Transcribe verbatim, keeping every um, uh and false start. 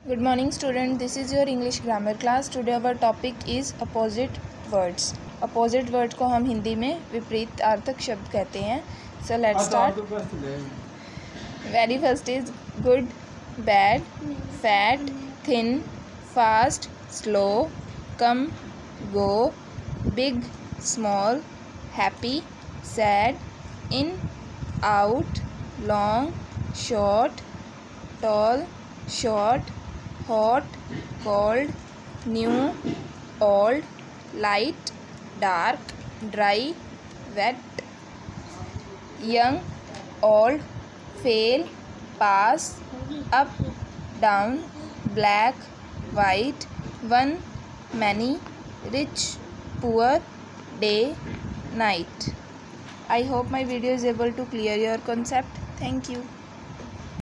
Good morning student, this is your English grammar class. Today our topic is opposite words. Opposite word को हम हिंदी में विपरीत अर्थक शब्द कहते हैं. So let's start. Very first is good, bad, fat, thin, fast, slow, come, go, big, small, happy, sad, in, out, long, short, tall, short, hot, cold, new, old, light, dark, dry, wet, young, old, fail, pass, up, down, black, white, one, many, rich, poor, day, night. I hope my video is able to clear your concept. Thank you.